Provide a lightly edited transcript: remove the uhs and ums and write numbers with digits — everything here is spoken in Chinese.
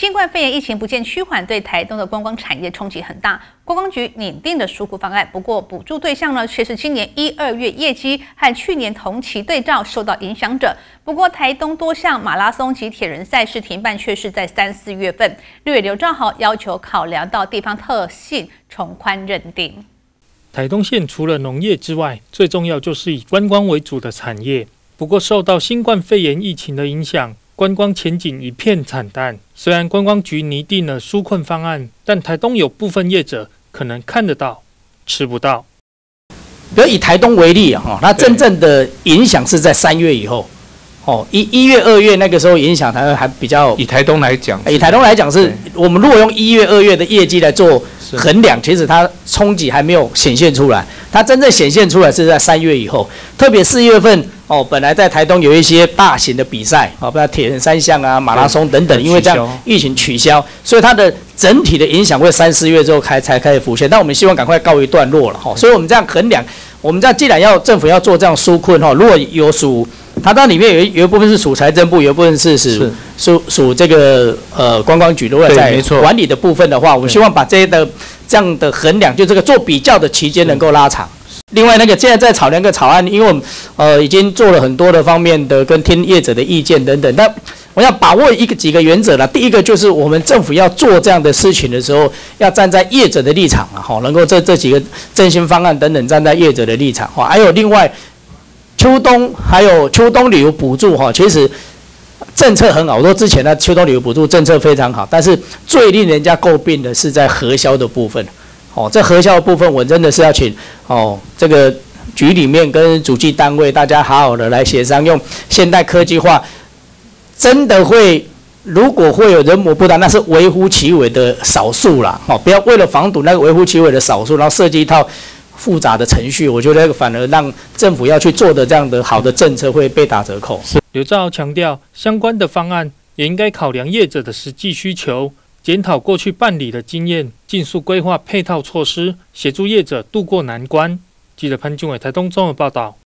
新冠肺炎疫情不见趋缓，对台东的观光产业冲击很大。观光局拟定的纾困方案，不过补助对象呢，却是今年1、2月业绩和去年同期对照受到影响者。不过，台东多项马拉松及铁人赛事停办，却是在3、4月份。立委刘兆豪要求考量到地方特性，从宽认定。 台东县除了农业之外，最重要就是以观光为主的产业。不过，受到新冠肺炎疫情的影响，观光前景一片惨淡。虽然观光局拟定了纾困方案，但台东有部分业者可能看得到，吃不到。 比如以台东为例它真正的影响是在3月以后。1月、2月那个时候影响台湾还比较。 以台东来讲， 是我们如果用1月、2月的业绩来做衡量，其实它冲击还没有显现出来，它真正显现出来是在3月以后，特别4月份本来在台东有一些大型的比赛包括铁人三项啊、马拉松等等，因为这样疫情取消，所以它的整体的影响会3、4月之后才开始浮现。但我们希望赶快告一段落了所以我们这样衡量，我们这样既然政府要做这样纾困如果有属。它当然里面有一部分是属财政部，有一部分是属这个观光局。如果在管理的部分的话，我们希望把这样的衡量，就这个做比较的期间能够拉长。另外现在在炒那个草案，因为我们已经做了很多的方面的跟听业者的意见等等，但我要把握几个原则啦。第一个就是我们政府要做这样的事情的时候，要站在业者的立场能够这几个振兴方案等等站在业者的立场还有另外。秋冬旅游补助其实政策很好，我说之前的秋冬旅游补助政策非常好，但是最令人家诟病的是在核销的部分。这核销的部分，我真的是要请这个局里面跟主计单位大家好好的来协商，用现代科技化，真的会如果会有人模不当，那是微乎其微的少数啦。不要为了防堵那个微乎其微的少数，然后设计一套复杂的程序，我觉得反而让政府要去做的这样的好的政策会被打折扣。 刘兆豪强调，相关的方案也应该考量业者的实际需求，检讨过去办理的经验，尽速规划配套措施，协助业者渡过难关。记者潘俊伟台东综合报道。